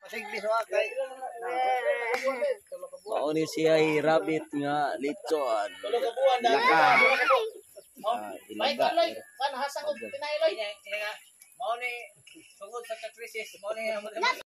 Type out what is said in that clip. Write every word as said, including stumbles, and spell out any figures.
Mao ni siya ay rabbit nga lechon. Laka. Ah, ilaga. Kan hasa ko pinailoy. Mao ni tungod sa krisis, mao ni